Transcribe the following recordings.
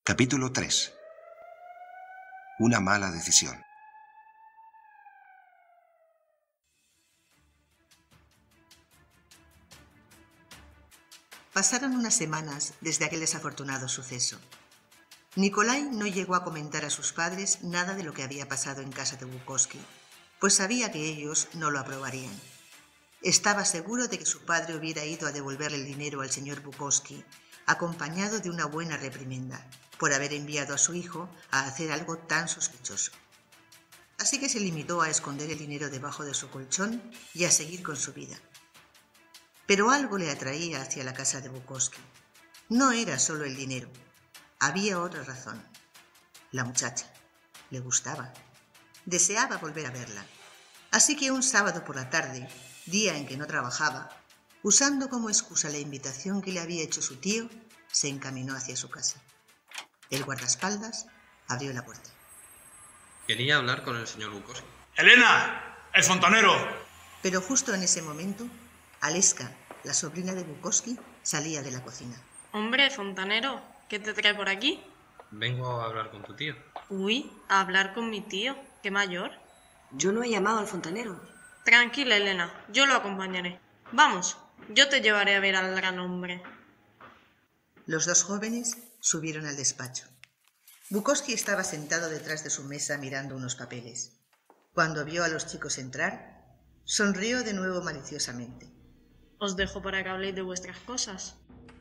Capítulo 3. Una mala decisión. Pasaron unas semanas desde aquel desafortunado suceso. Nikolai no llegó a comentar a sus padres nada de lo que había pasado en casa de Bukowski, pues sabía que ellos no lo aprobarían. Estaba seguro de que su padre hubiera ido a devolverle el dinero al señor Bukowski, acompañado de una buena reprimenda, por haber enviado a su hijo a hacer algo tan sospechoso. Así que se limitó a esconder el dinero debajo de su colchón y a seguir con su vida. Pero algo le atraía hacia la casa de Bukowski. No era solo el dinero. Había otra razón. La muchacha. Le gustaba. Deseaba volver a verla. Así que un sábado por la tarde, día en que no trabajaba, usando como excusa la invitación que le había hecho su tío, se encaminó hacia su casa. El guardaespaldas abrió la puerta. Quería hablar con el señor Bukowski. ¡Elena! ¡El fontanero! Pero justo en ese momento, Aleska, la sobrina de Bukowski, salía de la cocina. Hombre, fontanero, ¿qué te trae por aquí? Vengo a hablar con tu tío. Uy, a hablar con mi tío, qué mayor. Yo no he llamado al fontanero. Tranquila, Elena, yo lo acompañaré. Vamos, yo te llevaré a ver al gran hombre. Los dos jóvenes subieron al despacho. Bukowski estaba sentado detrás de su mesa mirando unos papeles. Cuando vio a los chicos entrar, sonrió de nuevo maliciosamente. Os dejo para que habléis de vuestras cosas.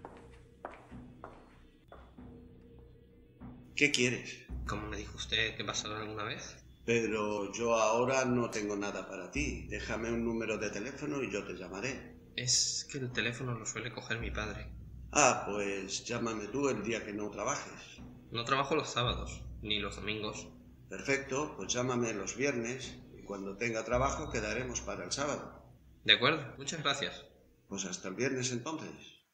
¿Qué quieres? ¿Cómo me dijo usted que pasará alguna vez? Pero yo ahora no tengo nada para ti. Déjame un número de teléfono y yo te llamaré. Es que el teléfono lo suele coger mi padre. Ah, pues llámame tú el día que no trabajes. No trabajo los sábados, ni los domingos. Perfecto, pues llámame los viernes y cuando tenga trabajo quedaremos para el sábado. De acuerdo, muchas gracias. Pues hasta el viernes entonces.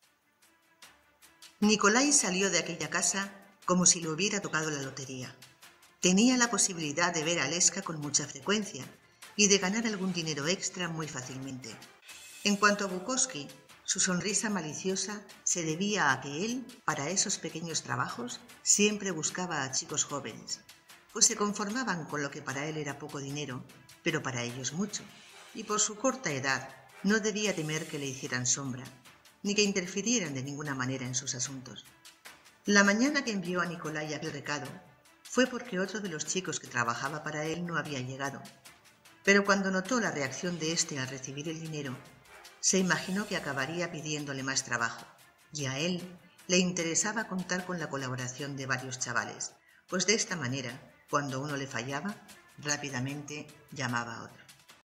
Nikolai salió de aquella casa como si le hubiera tocado la lotería. Tenía la posibilidad de ver a Aleska con mucha frecuencia y de ganar algún dinero extra muy fácilmente. En cuanto a Bukowski, su sonrisa maliciosa se debía a que él, para esos pequeños trabajos, siempre buscaba a chicos jóvenes, pues se conformaban con lo que para él era poco dinero, pero para ellos mucho, y por su corta edad no debía temer que le hicieran sombra, ni que interfirieran de ninguna manera en sus asuntos. La mañana que envió a Nikolai aquel recado fue porque otro de los chicos que trabajaba para él no había llegado, pero cuando notó la reacción de éste al recibir el dinero, se imaginó que acabaría pidiéndole más trabajo, y a él le interesaba contar con la colaboración de varios chavales, pues de esta manera, cuando uno le fallaba, rápidamente llamaba a otro.